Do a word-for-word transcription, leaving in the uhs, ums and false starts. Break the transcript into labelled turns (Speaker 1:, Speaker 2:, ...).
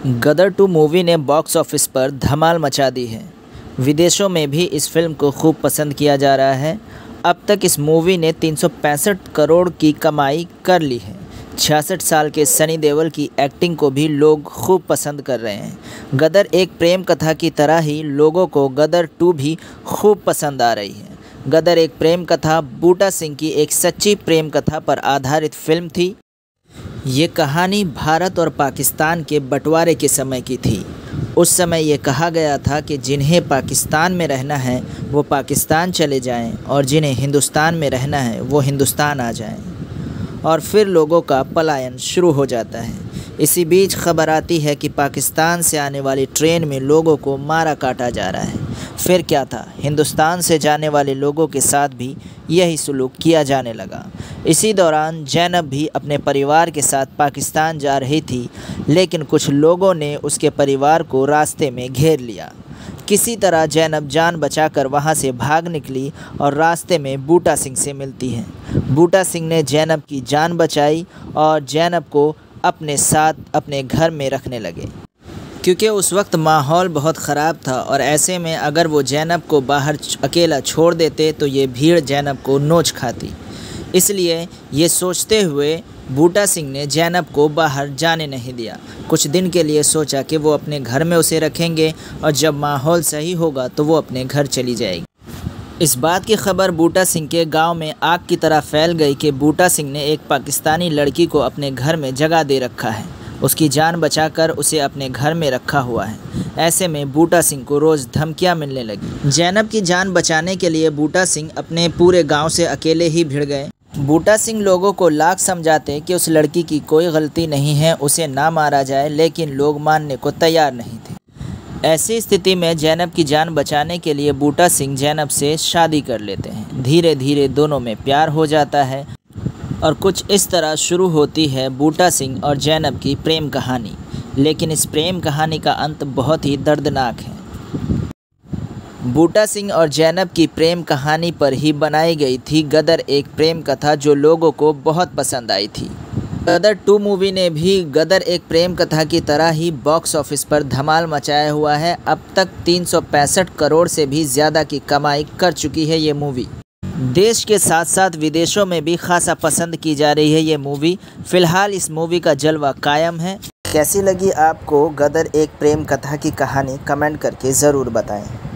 Speaker 1: गदर two movie ने box office पर धमाल मचा दी है। विदेशों में भी इस फिल्म को खूब पसंद किया जा रहा है। अब तक इस मूवी ने तीन सौ पैंसठ करोड़ की कमाई कर ली है। छियासठ साल के सनी देओल की एक्टिंग को भी लोग खूब पसंद कर रहे हैं। गदर एक प्रेम कथा की तरह ही लोगों को गदर टू भी खूब पसंद आ रही है। गदर एक प्रेम कथा बूटा सिंह की एक सच्ची प्रेम कथा पर आधारित फिल्म थी। ये कहानी भारत और पाकिस्तान के बंटवारे के समय की थी। उस समय ये कहा गया था कि जिन्हें पाकिस्तान में रहना है वो पाकिस्तान चले जाएं और जिन्हें हिंदुस्तान में रहना है वो हिंदुस्तान आ जाएं, और फिर लोगों का पलायन शुरू हो जाता है। इसी बीच खबर आती है कि पाकिस्तान से आने वाली ट्रेन में लोगों को मारा काटा जा रहा है। फिर क्या था, हिंदुस्तान से जाने वाले लोगों के साथ भी यही सलूक किया जाने लगा। इसी दौरान जैनब भी अपने परिवार के साथ पाकिस्तान जा रही थी, लेकिन कुछ लोगों ने उसके परिवार को रास्ते में घेर लिया। किसी तरह जैनब जान बचाकर वहां से भाग निकली और रास्ते में बूटा सिंह से मिलती है। बूटा सिंह ने जैनब की जान बचाई और जैनब को अपने साथ अपने घर में रखने लगे, क्योंकि उस वक्त माहौल बहुत ख़राब था और ऐसे में अगर वो जैनब को बाहर अकेला छोड़ देते तो ये भीड़ जैनब को नोच खाती। इसलिए ये सोचते हुए बूटा सिंह ने जैनब को बाहर जाने नहीं दिया। कुछ दिन के लिए सोचा कि वो अपने घर में उसे रखेंगे और जब माहौल सही होगा तो वो अपने घर चली जाएगी। इस बात की खबर बूटा सिंह के गांव में आग की तरह फैल गई कि बूटा सिंह ने एक पाकिस्तानी लड़की को अपने घर में जगह दे रखा है। उसकी जान बचाकर उसे अपने घर में रखा हुआ है। ऐसे में बूटा सिंह को रोज़ धमकियां मिलने लगी। जैनब की जान बचाने के लिए बूटा सिंह अपने पूरे गांव से अकेले ही भिड़ गए। बूटा सिंह लोगों को लाख समझाते कि उस लड़की की कोई गलती नहीं है, उसे ना मारा जाए, लेकिन लोग मानने को तैयार नहीं थे। ऐसी स्थिति में जैनब की जान बचाने के लिए बूटा सिंह जैनब से शादी कर लेते हैं। धीरे धीरे दोनों में प्यार हो जाता है और कुछ इस तरह शुरू होती है बूटा सिंह और जैनब की प्रेम कहानी। लेकिन इस प्रेम कहानी का अंत बहुत ही दर्दनाक है। बूटा सिंह और जैनब की प्रेम कहानी पर ही बनाई गई थी गदर एक प्रेम कथा, जो लोगों को बहुत पसंद आई थी। गदर टू मूवी ने भी गदर एक प्रेम कथा की तरह ही बॉक्स ऑफिस पर धमाल मचाया हुआ है। अब तक तीन सौ पैंसठ करोड़ से भी ज़्यादा की कमाई कर चुकी है ये मूवी। देश के साथ साथ विदेशों में भी खासा पसंद की जा रही है ये मूवी। फ़िलहाल इस मूवी का जलवा कायम है। कैसी लगी आपको गदर एक प्रेम कथा की कहानी, कमेंट करके ज़रूर बताएं।